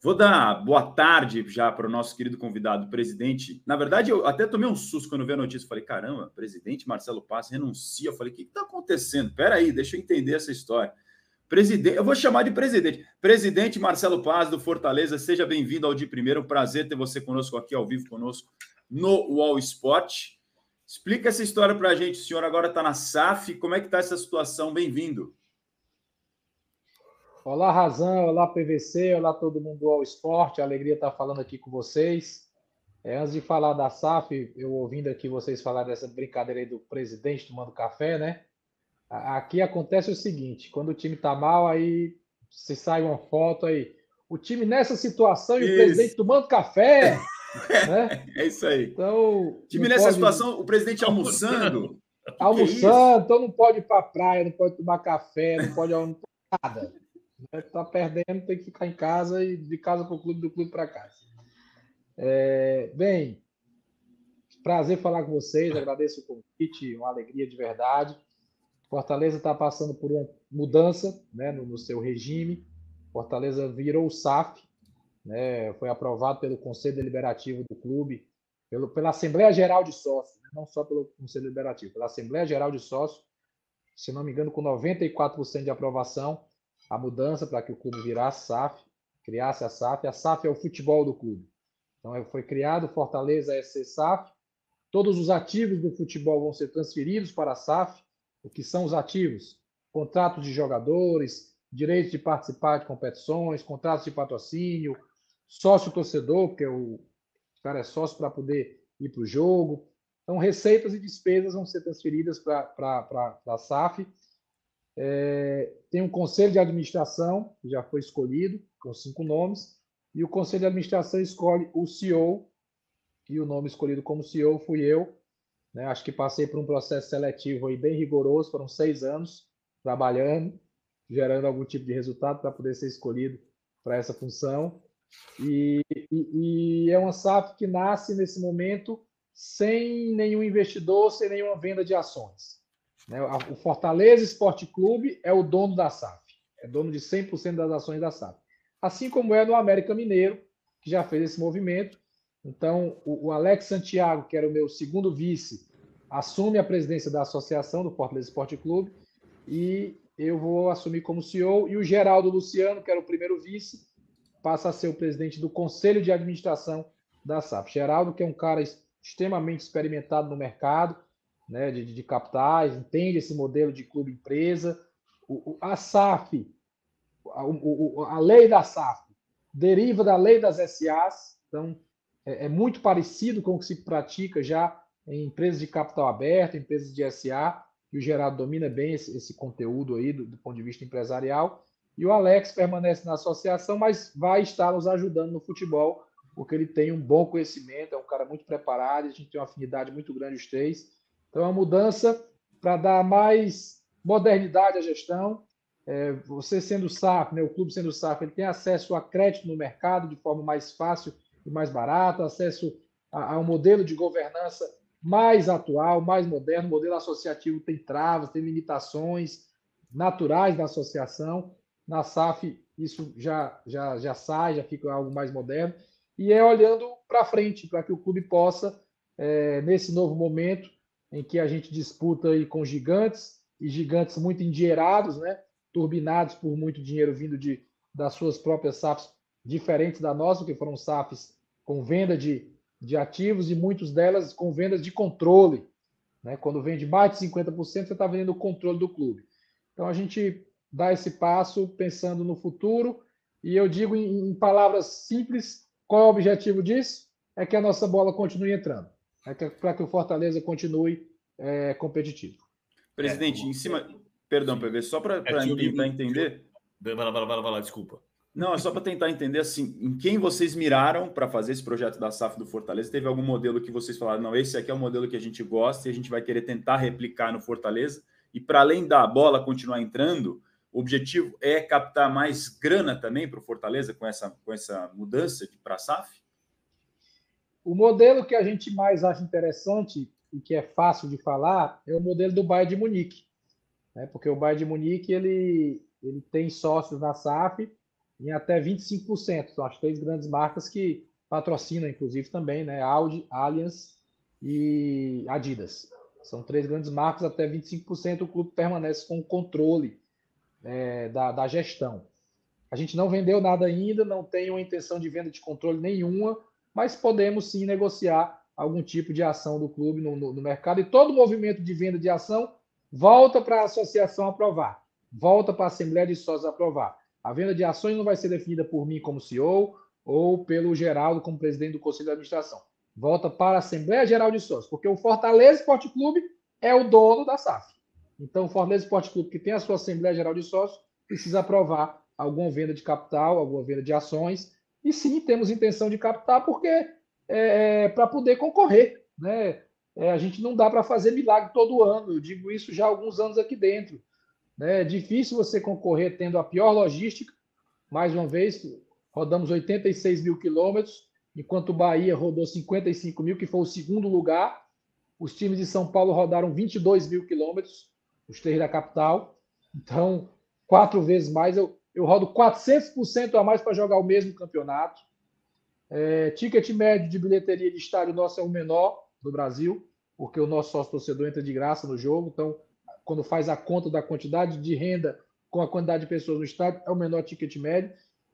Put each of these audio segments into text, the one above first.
Vou dar boa tarde já para o nosso querido convidado, presidente. Na verdade, eu até tomei um susto quando vi a notícia. Falei, caramba, presidente Marcelo Paz renuncia. Eu falei, o que está acontecendo? Espera aí, deixa eu entender essa história. Presidente, eu vou chamar de presidente. Presidente Marcelo Paz, do Fortaleza, seja bem-vindo ao De Primeiro. Um prazer ter você conosco aqui, ao vivo conosco, no UOL Sport. Explica essa história para a gente. O senhor agora está na SAF. Como é que está essa situação? Bem-vindo. Olá, Razão, olá, PVC, olá todo mundo do All Sport, alegria estar falando aqui com vocês. Antes de falar da SAF, eu ouvindo aqui vocês falar dessa brincadeira aí do presidente tomando café, né? Aqui acontece o seguinte, quando o time tá mal, aí se sai uma foto aí, o time nessa situação e o presidente tomando café, né? É isso aí. Então, o time nessa situação, o presidente almoçando. Almoçando, então não pode ir para a praia, não pode tomar café, não pode nada. Tá perdendo, tem que ficar em casa e de casa para o clube, do clube para casa. Bem, prazer falar com vocês, agradeço o convite, uma alegria de verdade. Fortaleza está passando por uma mudança, né, no seu regime. Fortaleza virou o SAF, né, foi aprovado pelo Conselho Deliberativo do clube, pela Assembleia Geral de Sócios, né, não só pelo Conselho Deliberativo, pela Assembleia Geral de Sócios, se não me engano, com 94% de aprovação, a mudança para que o clube virasse SAF, criasse a SAF. A SAF é o futebol do clube. Então, foi criado Fortaleza SC SAF. Todos os ativos do futebol vão ser transferidos para a SAF. O que são os ativos? Contratos de jogadores, direitos de participar de competições, contratos de patrocínio, sócio-torcedor, porque o cara é sócio para poder ir para o jogo. Então, receitas e despesas vão ser transferidas para a SAF. Tem um conselho de administração, que já foi escolhido, com 5 nomes, e o conselho de administração escolhe o CEO, e o nome escolhido como CEO fui eu. Né? Acho que passei por um processo seletivo aí bem rigoroso, foram 6 anos trabalhando, gerando algum tipo de resultado para poder ser escolhido para essa função. E é uma SAF que nasce nesse momento sem nenhum investidor, sem nenhuma venda de ações. O Fortaleza Esporte Clube é o dono da SAF, é dono de 100% das ações da SAF. Assim como é no América Mineiro, que já fez esse movimento. Então, o Alex Santiago, que era o meu segundo vice, assume a presidência da associação do Fortaleza Esporte Clube e eu vou assumir como CEO. E o Geraldo Luciano, que era o primeiro vice, passa a ser o presidente do Conselho de Administração da SAF. Geraldo, que é um cara extremamente experimentado no mercado, né, de capitais, entende esse modelo de clube-empresa. A SAF, a lei da SAF, deriva da lei das SAs, então é muito parecido com o que se pratica já em empresas de capital aberto, empresas de SA, e o Geraldo domina bem esse conteúdo aí do ponto de vista empresarial. E o Alex permanece na associação, mas vai estar nos ajudando no futebol, porque ele tem um bom conhecimento, é um cara muito preparado, a gente tem uma afinidade muito grande os três. Então é uma mudança para dar mais modernidade à gestão. Você sendo SAF, né, o clube sendo SAF, ele tem acesso a crédito no mercado de forma mais fácil e mais barata, acesso a um modelo de governança mais atual, mais moderno. O modelo associativo tem travas, tem limitações naturais da associação. Na SAF, isso já sai, já fica algo mais moderno. E é olhando para frente, para que o clube possa, nesse novo momento, em que a gente disputa aí com gigantes, e gigantes muito endinheirados, né? Turbinados por muito dinheiro vindo das suas próprias SAFs, diferentes da nossa, que foram SAFs com venda de ativos e muitas delas com vendas de controle. Né? Quando vende mais de 50%, você está vendendo o controle do clube. Então, a gente dá esse passo pensando no futuro, e eu digo em palavras simples, qual é o objetivo disso? É que a nossa bola continue entrando, para que o Fortaleza continue competitivo. Presidente, em cima... Perdão, PV, só para tentar entender... Vai lá, desculpa. Não, é só para tentar entender assim, em quem vocês miraram para fazer esse projeto da SAF do Fortaleza. Teve algum modelo que vocês falaram, não, esse aqui é o modelo que a gente gosta e a gente vai querer tentar replicar no Fortaleza? E para além da bola continuar entrando, o objetivo é captar mais grana também para o Fortaleza com essa mudança para a SAF? O modelo que a gente mais acha interessante e que é fácil de falar é o modelo do Bayern de Munique. Né? Porque o Bayern de Munique ele tem sócios na SAF em até 25%. São as 3 grandes marcas que patrocinam, inclusive, também, né? Audi, Allianz e Adidas. São 3 grandes marcas, até 25%. O clube permanece com o controle da gestão. A gente não vendeu nada ainda, não tem uma intenção de venda de controle nenhuma, mas podemos sim negociar algum tipo de ação do clube no mercado. E todo movimento de venda de ação volta para a associação aprovar, volta para a Assembleia de Sócios aprovar. A venda de ações não vai ser definida por mim como CEO ou pelo Geraldo como presidente do Conselho de Administração. Volta para a Assembleia Geral de Sócios, porque o Fortaleza Esporte Clube é o dono da SAF. Então, o Fortaleza Esporte Clube, que tem a sua Assembleia Geral de Sócios, precisa aprovar alguma venda de capital, alguma venda de ações. E sim, temos intenção de captar, porque para poder concorrer, né? A gente não dá para fazer milagre todo ano. Eu digo isso já há alguns anos aqui dentro. Né? É difícil você concorrer tendo a pior logística. Mais uma vez, rodamos 86 mil quilômetros, enquanto o Bahia rodou 55 mil, que foi o segundo lugar. Os times de São Paulo rodaram 22 mil quilômetros, os 3 da capital. Então, 4 vezes mais. Eu rodo 400% a mais para jogar o mesmo campeonato. Ticket médio de bilheteria de estádio nosso é o menor do Brasil, porque o nosso sócio-torcedor entra de graça no jogo. Então, quando faz a conta da quantidade de renda com a quantidade de pessoas no estádio, é o menor ticket médio.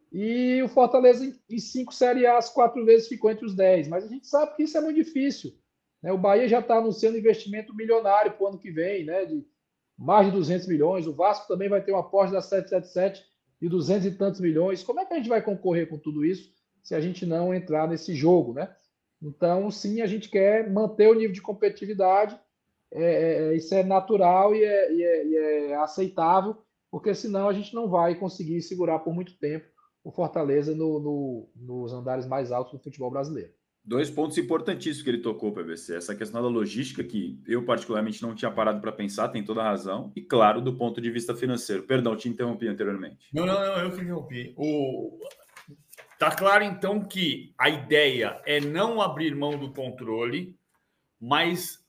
E o Fortaleza, em 5 Série A, 4 vezes ficou entre os 10. Mas a gente sabe que isso é muito difícil. Né? O Bahia já está anunciando investimento milionário para o ano que vem, né? De mais de 200 milhões. O Vasco também vai ter um aporte da 777 de 200 e tantos milhões. Como é que a gente vai concorrer com tudo isso se a gente não entrar nesse jogo, né? Então, sim, a gente quer manter o nível de competitividade. Isso é natural e é aceitável, porque senão a gente não vai conseguir segurar por muito tempo o Fortaleza nos andares mais altos do futebol brasileiro. 2 pontos importantíssimos que ele tocou, PVC. Essa questão da logística, que eu particularmente não tinha parado para pensar, tem toda a razão. E, claro, do ponto de vista financeiro. Perdão, te interrompi anteriormente. Não, eu que interrompi. Tá claro, então, que a ideia é não abrir mão do controle, mas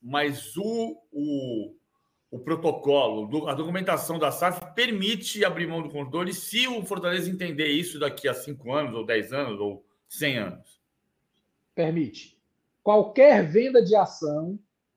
o protocolo, a documentação da SAF permite abrir mão do controle se o Fortaleza entender isso daqui a 5 anos, ou 10 anos, ou 100 anos. Permite. Qualquer venda de ação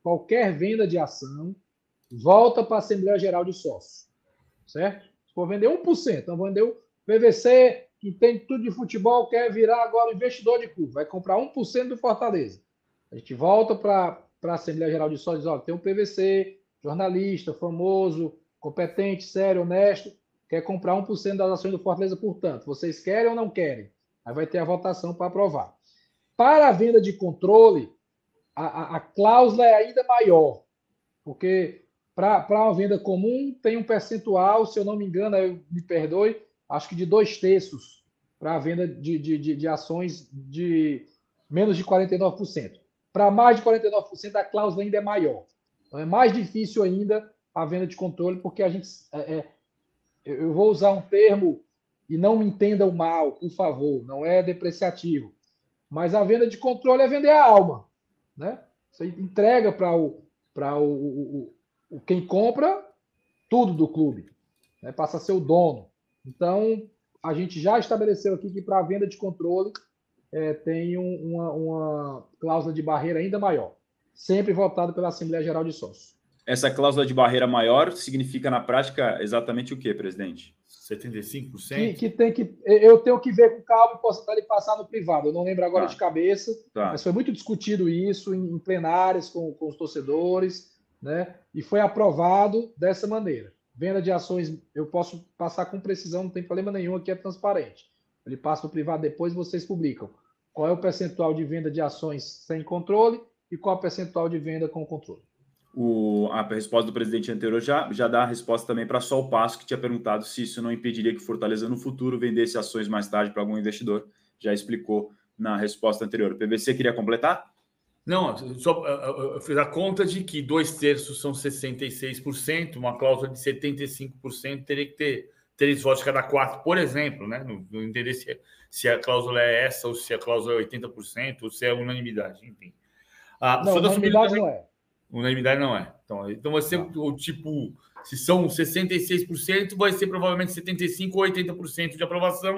volta para a Assembleia Geral de Sócios. Certo? Se for vender 1%, então vender o PVC, que tem tudo de futebol, quer virar agora investidor de clube, vai comprar 1% do Fortaleza. A gente volta para a Assembleia Geral de Sócios, ó, tem um PVC, jornalista, famoso, competente, sério, honesto, quer comprar 1% das ações do Fortaleza, portanto, vocês querem ou não querem? Aí vai ter a votação para aprovar. Para a venda de controle, a cláusula é ainda maior, porque para uma venda comum tem um percentual, se eu não me engano, me perdoe, acho que de 2/3 para a venda de ações de menos de 49%. Para mais de 49%, a cláusula ainda é maior. Então é mais difícil ainda a venda de controle, porque a gente... eu vou usar um termo, e não me entendam mal, por favor, não é depreciativo. Mas a venda de controle é vender a alma. Né? Você entrega para quem compra tudo do clube. Né? Passa a ser o dono. Então, a gente já estabeleceu aqui que para a venda de controle tem uma cláusula de barreira ainda maior. Sempre votada pela Assembleia Geral de Sócios. Essa cláusula de barreira maior significa, na prática, exatamente o que, presidente? 75%? Eu tenho que ver com calma e posso até lhe passar no privado. Eu não lembro agora de cabeça, mas foi muito discutido isso em plenárias com os torcedores, né? E foi aprovado dessa maneira. Venda de ações, eu posso passar com precisão, não tem problema nenhum, aqui é transparente. Ele passa no privado depois, vocês publicam. Qual é o percentual de venda de ações sem controle e qual é o percentual de venda com controle. A resposta do presidente anterior já dá a resposta também para Sol Passo, que tinha perguntado se isso não impediria que Fortaleza no futuro vendesse ações mais tarde para algum investidor. Já explicou na resposta anterior. O PVC queria completar? Não, só eu fiz a conta de que 2/3 são 66%, uma cláusula de 75% teria que ter 3 votos de cada 4, por exemplo, né? Não entender se a cláusula é essa, ou se a cláusula é 80%, ou se é unanimidade, enfim. Não, unanimidade não é. Unanimidade não é. Então vai ser o tipo, se são 66%, vai ser provavelmente 75% ou 80% de aprovação,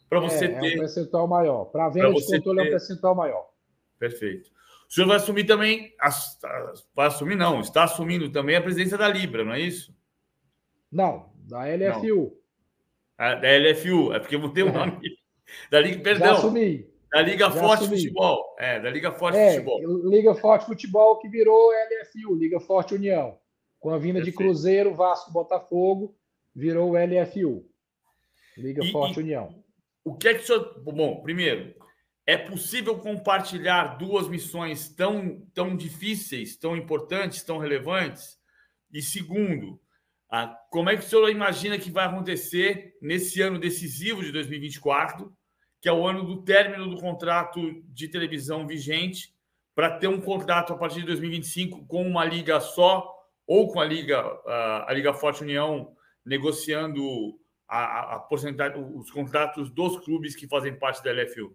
para você É ter. um percentual maior. Para a venda de controle é um percentual maior. Perfeito. O senhor vai assumir também, vai assumir não, está assumindo também a presidência da Libra, não é isso? Não, da Não. LFU. Da LFU, é porque eu mudei o nome. Da Liga, Já perdão. assumi. Da Liga Já Forte assumi. Futebol. Da Liga Forte Futebol. Liga Forte Futebol que virou LFU, Liga Forte União. Com a vinda de Cruzeiro, Vasco, Botafogo, virou o LFU. Liga Forte União. O que é que o senhor... Bom, primeiro, é possível compartilhar duas missões tão difíceis, tão importantes, tão relevantes? E segundo, como é que o senhor imagina que vai acontecer nesse ano decisivo de 2024, que é o ano do término do contrato de televisão vigente, para ter um contrato a partir de 2025 com uma liga só ou com a Liga Forte União negociando a porcentagem, os contratos dos clubes que fazem parte da LFU?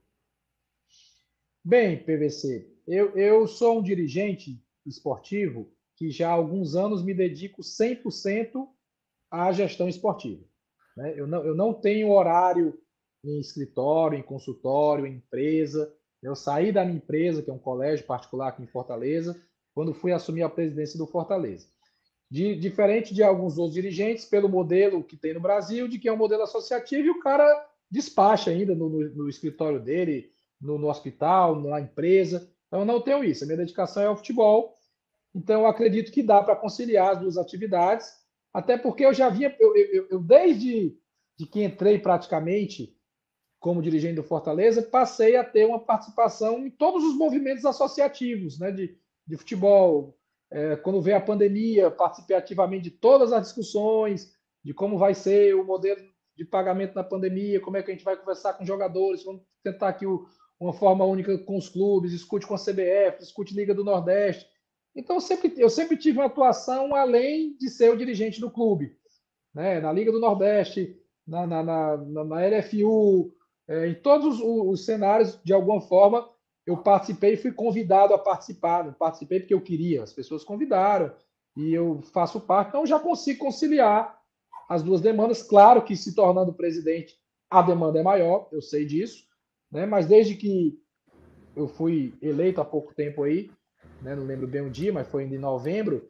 Bem, PVC, eu sou um dirigente esportivo que já há alguns anos me dedico 100% à gestão esportiva. Né? Eu não tenho horário em escritório, em consultório, em empresa. Eu saí da minha empresa, que é um colégio particular aqui em Fortaleza, quando fui assumir a presidência do Fortaleza. Diferente de alguns outros dirigentes, pelo modelo que tem no Brasil, de que é um modelo associativo, e o cara despacha ainda no escritório dele, no hospital, na empresa. Então, eu não tenho isso. A minha dedicação é ao futebol. Então, eu acredito que dá para conciliar as duas atividades, até porque eu já vinha, eu desde que entrei praticamente como dirigente do Fortaleza, passei a ter uma participação em todos os movimentos associativos, né, de futebol. Quando veio a pandemia, participei ativamente de todas as discussões, de como vai ser o modelo de pagamento na pandemia, como é que a gente vai conversar com os jogadores, vamos tentar aqui uma forma única com os clubes, discute com a CBF, discute Liga do Nordeste. Então, eu sempre tive uma atuação além de ser o dirigente do clube, né? Na Liga do Nordeste, na LFU, em todos os cenários, de alguma forma, eu participei e fui convidado a participar. Não participei porque eu queria, as pessoas convidaram e eu faço parte. Então, já consigo conciliar as duas demandas. Claro que, se tornando presidente, a demanda é maior, eu sei disso, né? Mas desde que eu fui eleito há pouco tempo aí, né? Não lembro bem o dia, mas foi em novembro,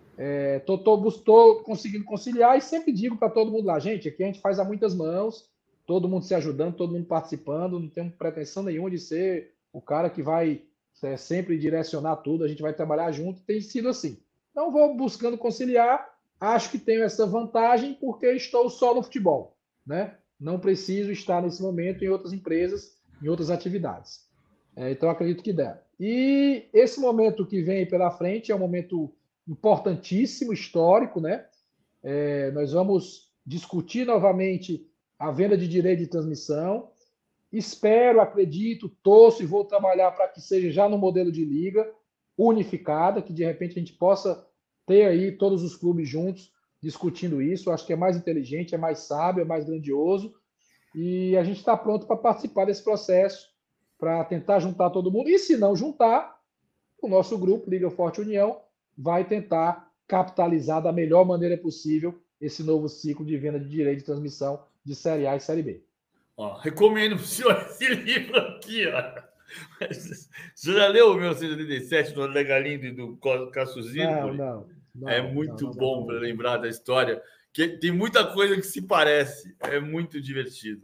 estou conseguindo conciliar e sempre digo para todo mundo lá, gente, aqui a gente faz a muitas mãos, todo mundo se ajudando, todo mundo participando, não tenho pretensão nenhuma de ser o cara que vai sempre direcionar tudo, a gente vai trabalhar junto, tem sido assim. Então, vou buscando conciliar, acho que tenho essa vantagem porque estou só no futebol, né? Não preciso estar nesse momento em outras empresas, em outras atividades. Então, acredito que dá. E esse momento que vem pela frente é um momento importantíssimo, histórico, né? Nós vamos discutir novamente a venda de direito de transmissão. Espero, acredito, torço e vou trabalhar para que seja já no modelo de liga unificada, que de repente a gente possa ter aí todos os clubes juntos discutindo isso. Acho que é mais inteligente, é mais sábio, é mais grandioso. E a gente está pronto para participar desse processo, para tentar juntar todo mundo. E se não juntar, o nosso grupo, Liga Forte União, vai tentar capitalizar da melhor maneira possível esse novo ciclo de venda de direito de transmissão de Série A e Série B. Recomendo para o senhor esse livro aqui. Você já leu o 1987 do André Galindo e do Cássio Zirpoli? Não. É muito bom para lembrar da história, que tem muita coisa que se parece. É muito divertido.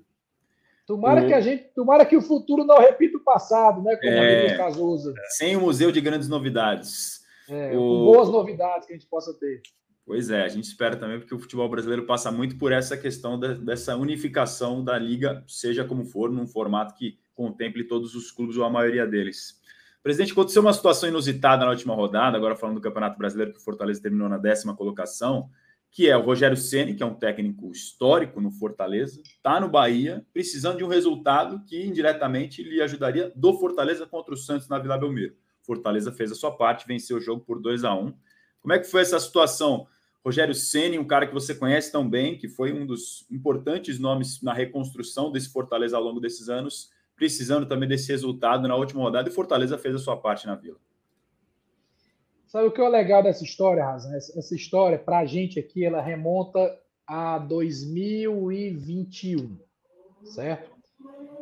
Tomara que o futuro não repita o passado, né? Como diria Cazuza. Sem o Museu de Grandes Novidades. Com boas novidades que a gente possa ter. Pois é, a gente espera também, porque o futebol brasileiro passa muito por essa questão dessa unificação da liga, seja como for, num formato que contemple todos os clubes ou a maioria deles. Presidente, aconteceu uma situação inusitada na última rodada, agora falando do Campeonato Brasileiro, que o Fortaleza terminou na 10ª colocação, que é o Rogério Ceni, que é um técnico histórico no Fortaleza, está no Bahia, precisando de um resultado que indiretamente lhe ajudaria do Fortaleza contra o Santos na Vila Belmiro. Fortaleza fez a sua parte, venceu o jogo por 2-1. Como é que foi essa situação? Rogério Ceni, um cara que você conhece tão bem, que foi um dos importantes nomes na reconstrução desse Fortaleza ao longo desses anos, precisando também desse resultado na última rodada, e Fortaleza fez a sua parte na Vila. Sabe o que é legal dessa história, Razan? Essa história, para a gente aqui, ela remonta a 2021, certo?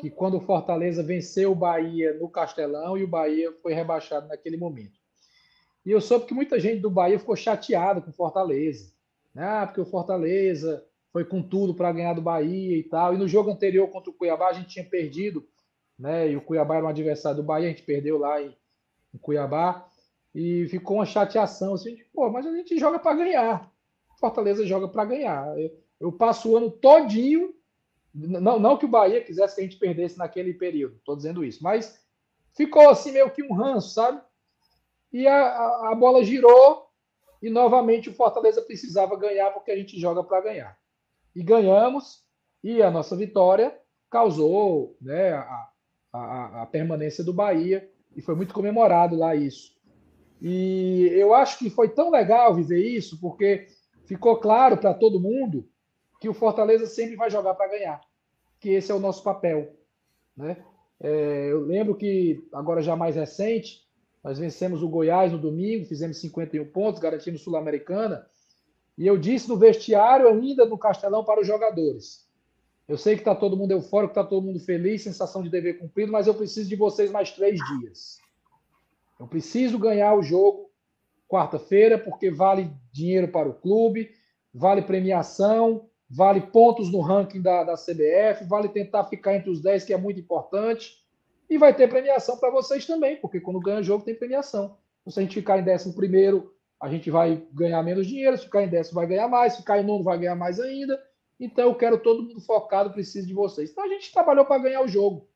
que quando o Fortaleza venceu o Bahia no Castelão e o Bahia foi rebaixado naquele momento. E eu soube que muita gente do Bahia ficou chateada com o Fortaleza. Ah, porque o Fortaleza foi com tudo para ganhar do Bahia e tal. E no jogo anterior contra o Cuiabá a gente tinha perdido, né? E o Cuiabá era um adversário do Bahia, a gente perdeu lá em Cuiabá. E ficou uma chateação assim, pô, mas a gente joga para ganhar. Fortaleza joga para ganhar. Eu passo o ano todinho, não que o Bahia quisesse que a gente perdesse naquele período, estou dizendo isso, mas ficou assim meio que um ranço, sabe? E a bola girou e novamente o Fortaleza precisava ganhar porque a gente joga para ganhar. E ganhamos, e a nossa vitória causou, né, a permanência do Bahia, e foi muito comemorado lá isso. E eu acho que foi tão legal viver isso, porque ficou claro para todo mundo que o Fortaleza sempre vai jogar para ganhar, que esse é o nosso papel, né? Eu lembro que, agora já mais recente, nós vencemos o Goiás no domingo, fizemos 51 pontos, garantimos Sul-Americana, e eu disse no vestiário, ainda no Castelão, para os jogadores: eu sei que está todo mundo eufórico, está todo mundo feliz, sensação de dever cumprido, mas eu preciso de vocês mais 3 dias. Eu preciso ganhar o jogo quarta-feira, porque vale dinheiro para o clube, vale premiação, vale pontos no ranking da CBF, vale tentar ficar entre os 10, que é muito importante, e vai ter premiação para vocês também, porque quando ganha jogo tem premiação. Se a gente ficar em 11º, a gente vai ganhar menos dinheiro, se ficar em 10º vai ganhar mais, se ficar em 9º vai ganhar mais ainda. Então eu quero todo mundo focado, preciso de vocês. Então a gente trabalhou para ganhar o jogo,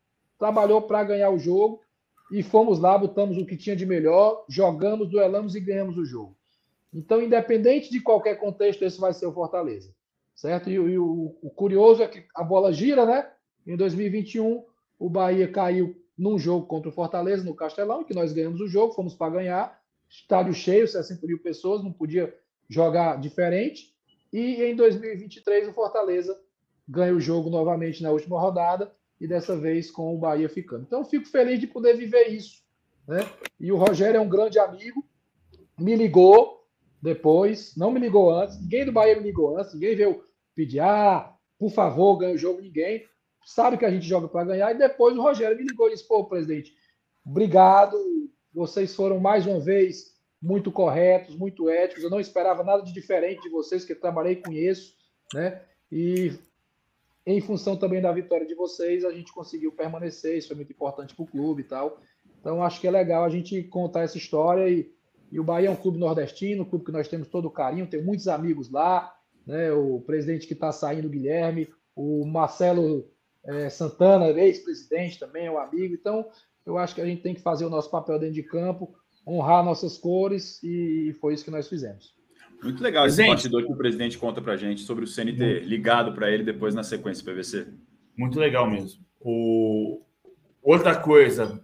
e fomos lá, botamos o que tinha de melhor, jogamos, duelamos e ganhamos o jogo. Então, independente de qualquer contexto, esse vai ser o Fortaleza, certo? E o curioso é que a bola gira, né? Em 2021, o Bahia caiu num jogo contra o Fortaleza, no Castelão, que nós ganhamos o jogo, fomos para ganhar, estádio cheio, 60 mil pessoas, não podia jogar diferente. E em 2023, o Fortaleza ganha o jogo novamente na última rodada, e dessa vez com o Bahia ficando. Então, fico feliz de poder viver isso, né? E o Rogério é um grande amigo, me ligou depois, não me ligou antes, ninguém do Bahia me ligou antes, ninguém veio pedir, por favor, ganha o jogo, ninguém. Sabe que a gente joga para ganhar, e depois o Rogério me ligou e disse: pô, presidente, obrigado, vocês foram mais uma vez muito corretos, muito éticos, eu não esperava nada de diferente de vocês, que eu trabalhei e conheço, né? E em função também da vitória de vocês, a gente conseguiu permanecer, isso foi muito importante para o clube e tal. Então, acho que é legal a gente contar essa história, e o Bahia é um clube nordestino, um clube que nós temos todo o carinho, tem muitos amigos lá, né? O presidente que está saindo, o Guilherme, o Marcelo Santana, ex-presidente também, é um amigo. Então, eu acho que a gente tem que fazer o nosso papel dentro de campo, honrar nossas cores, e foi isso que nós fizemos. Muito legal esse bastidor que o presidente conta pra gente sobre o Ceni ter ligado para ele depois na sequência PVC. Muito legal mesmo. Outra coisa,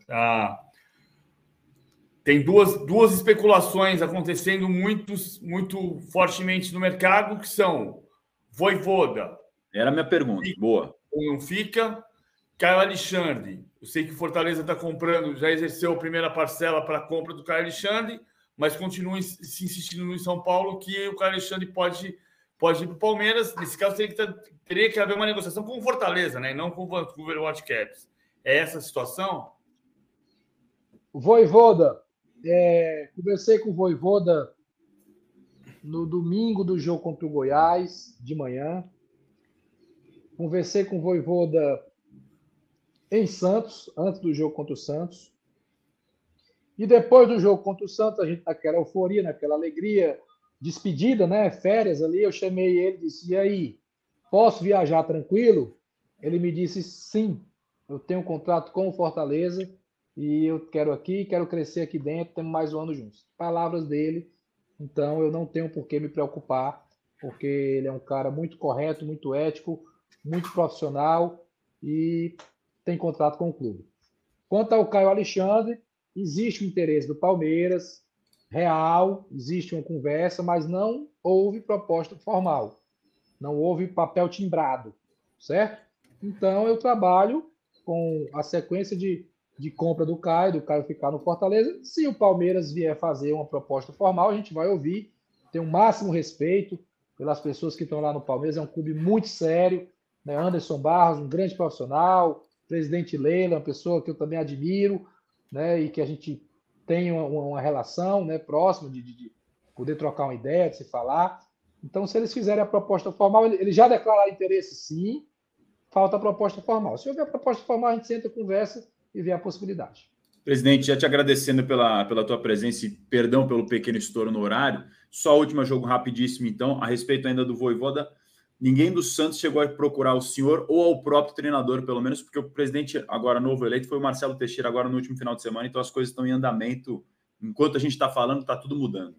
tem duas especulações acontecendo muito fortemente no mercado, que são Vojvoda. Era a minha pergunta. Boa. Ou não fica. Caio Alexandre. Eu sei que o Fortaleza está comprando, já exerceu a primeira parcela para a compra do Caio Alexandre, mas continua se insistindo no São Paulo que o Caio Alexandre pode ir para o Palmeiras. Nesse caso, teria que haver uma negociação com o Fortaleza, né? E não com o Vancouver Whitecaps. É essa a situação? Vojvoda, conversei com o Vojvoda no domingo do jogo contra o Goiás, de manhã. Conversei com o Vojvoda em Santos, antes do jogo contra o Santos. E depois do jogo contra o Santos, a gente naquela euforia, naquela alegria, despedida, né? Férias ali, eu chamei ele e disse: e aí, posso viajar tranquilo? Ele me disse: sim, eu tenho um contrato com o Fortaleza e eu quero crescer aqui dentro, temos mais um ano juntos. Palavras dele, então eu não tenho por que me preocupar, porque ele é um cara muito correto, muito ético, muito profissional e tem contrato com o clube. Quanto ao Caio Alexandre, existe um interesse do Palmeiras, real, existe uma conversa, mas não houve proposta formal, não houve papel timbrado, certo? Então, eu trabalho com a sequência de compra do Caio ficar no Fortaleza. Se o Palmeiras vier fazer uma proposta formal, a gente vai ouvir, tem o máximo respeito pelas pessoas que estão lá no Palmeiras, é um clube muito sério, né? Anderson Barros, um grande profissional, presidente Leila, uma pessoa que eu também admiro, né, e que a gente tem uma relação, né, próxima de poder trocar uma ideia, de se falar. Então, se eles fizerem a proposta formal, eles já declararam interesse, sim, falta a proposta formal. Se houver a proposta formal, a gente senta, conversa e vê a possibilidade. Presidente, já te agradecendo pela tua presença e perdão pelo pequeno estouro no horário. Só o último jogo rapidíssimo, então, a respeito ainda do Vojvoda. Ninguém do Santos chegou a procurar o senhor ou ao próprio treinador, pelo menos, porque o presidente agora novo eleito foi o Marcelo Teixeira agora no último final de semana, então as coisas estão em andamento. Enquanto a gente está falando, está tudo mudando.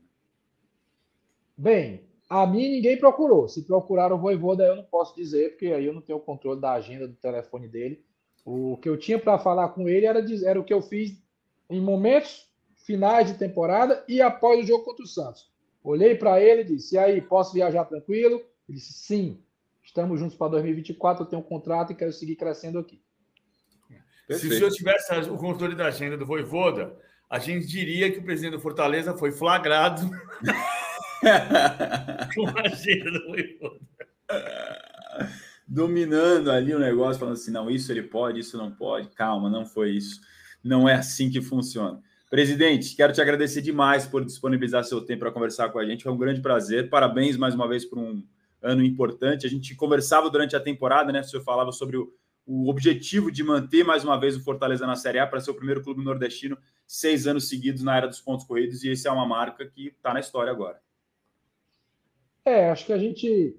Bem, a mim ninguém procurou. Se procuraram o Vojvoda, eu não posso dizer, porque aí eu não tenho o controle da agenda do telefone dele. O que eu tinha para falar com ele era o que eu fiz em momentos finais de temporada e após o jogo contra o Santos. Olhei para ele e disse: e aí, posso viajar tranquilo? Ele disse: sim, estamos juntos para 2024, eu tenho um contrato e quero seguir crescendo aqui. Perfeito. Se o senhor tivesse o controle da agenda do Vojvoda, a gente diria que o presidente do Fortaleza foi flagrado com a agenda do Vojvoda. Dominando ali o negócio, falando assim, não, isso ele pode, isso não pode. Calma, não foi isso. Não é assim que funciona. Presidente, quero te agradecer demais por disponibilizar seu tempo para conversar com a gente. Foi um grande prazer. Parabéns mais uma vez por um ano importante. A gente conversava durante a temporada, né? O senhor falava sobre o objetivo de manter mais uma vez o Fortaleza na Série A para ser o primeiro clube nordestino 6 anos seguidos na era dos pontos corridos. E esse é uma marca que está na história agora. Acho que a gente,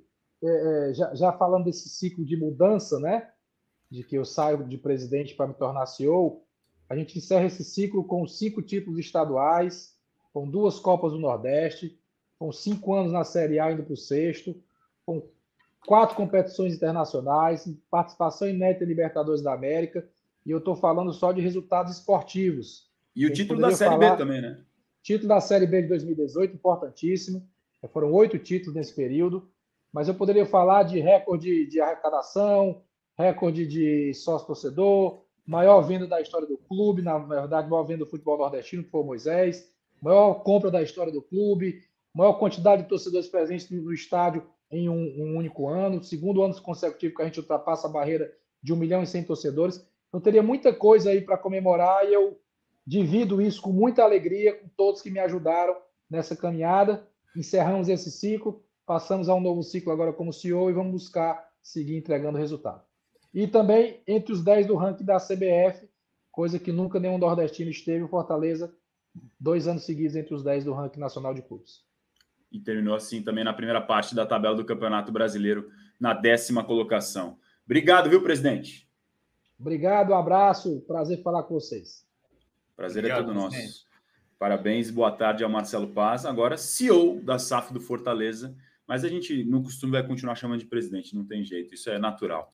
já falando desse ciclo de mudança, né? De que eu saio de presidente para me tornar CEO, a gente encerra esse ciclo com 5 títulos estaduais, com 2 Copas do Nordeste, com 5 anos na Série A indo para o 6º, com 4 competições internacionais, participação inédita em Libertadores da América, e eu estou falando só de resultados esportivos. E o título da Série B também, né? Título da Série B de 2018, importantíssimo. Foram 8 títulos nesse período, mas eu poderia falar de recorde de arrecadação, recorde de sócio-torcedor, maior venda da história do clube, na verdade, maior venda do futebol nordestino, que foi o Moisés, maior compra da história do clube, maior quantidade de torcedores presentes no estádio em um único ano, segundo ano consecutivo que a gente ultrapassa a barreira de 1.100.000 torcedores. Então, teria muita coisa aí para comemorar e eu divido isso com muita alegria com todos que me ajudaram nessa caminhada. Encerramos esse ciclo, passamos a um novo ciclo agora como CEO e vamos buscar seguir entregando resultado. E também entre os 10 do ranking da CBF, coisa que nunca nenhum nordestino esteve, o Fortaleza, 2 anos seguidos entre os 10 do ranking nacional de clubes. E terminou assim também na primeira parte da tabela do Campeonato Brasileiro, na 10ª colocação. Obrigado, viu, presidente? Obrigado, um abraço, prazer falar com vocês. Prazer é todo nosso. Parabéns, boa tarde ao Marcelo Paz, agora CEO da SAF do Fortaleza, mas a gente no costume vai continuar chamando de presidente, não tem jeito, isso é natural.